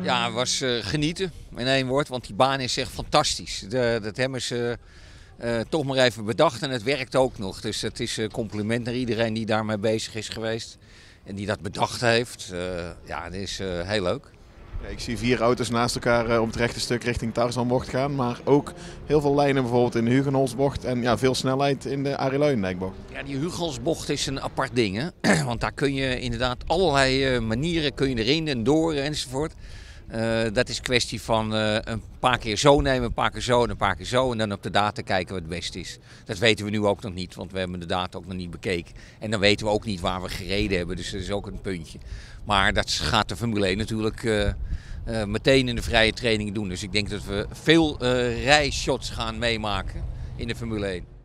Ja, het was genieten in één woord, want die baan is echt fantastisch. Dat hebben ze toch maar even bedacht en het werkt ook nog. Dus het is een compliment naar iedereen die daarmee bezig is geweest en die dat bedacht heeft. Ja, het is heel leuk. Ja, ik zie 4 auto's naast elkaar op het rechte stuk richting Tarzanbocht gaan. Maar ook heel veel lijnen bijvoorbeeld in de Hugenholtsbocht. En ja, veel snelheid in de Arie Luijendijkbocht. Ja, die Hugenholtsbocht is een apart ding, hè? Want daar kun je inderdaad allerlei manieren kun je erin en door enzovoort. Dat is een kwestie van een paar keer zo nemen, een paar keer zo en een paar keer zo. En dan op de data kijken wat het beste is. Dat weten we nu ook nog niet, want we hebben de data ook nog niet bekeken. En dan weten we ook niet waar we gereden hebben, dus dat is ook een puntje. Maar dat gaat de Formule 1 natuurlijk meteen in de vrije training doen. Dus ik denk dat we veel rijshots gaan meemaken in de Formule 1.